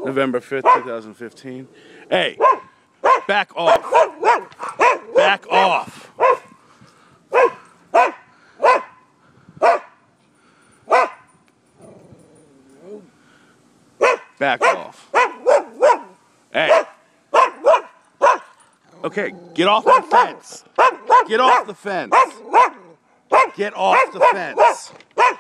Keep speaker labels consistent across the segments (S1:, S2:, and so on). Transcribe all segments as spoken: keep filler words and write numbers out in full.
S1: November fifth, two thousand fifteen. Hey, back off. Back off. Back off. Hey. Okay, get off the fence. Get off the fence. Get off the fence.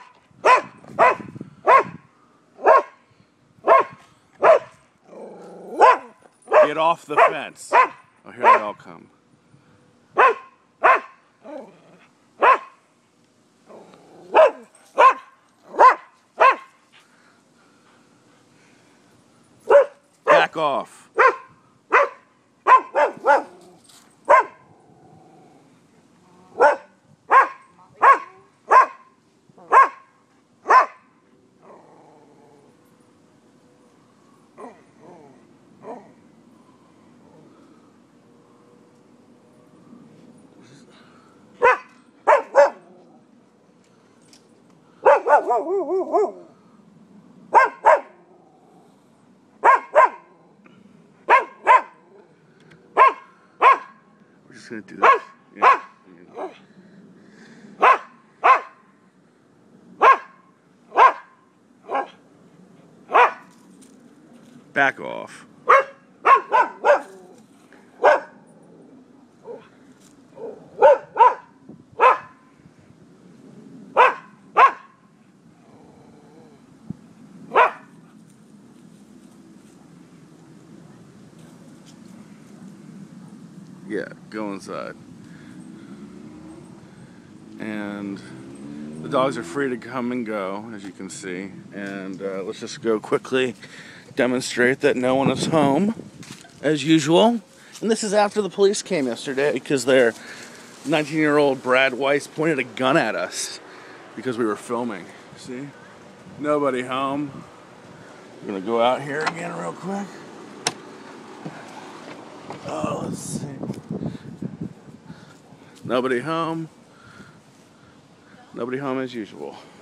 S1: Get off the fence. Oh, here they all come. Back off. We're just gonna do this. Yeah. Back off. Yeah, go inside. And the dogs are free to come and go, as you can see. And uh, let's just go quickly demonstrate that no one is home, as usual. And this is after the police came yesterday because their nineteen-year-old Brad Weis pointed a gun at us because we were filming. See? Nobody home. We're gonna go out here again real quick. Oh, let's see. Nobody home. Nobody home as usual.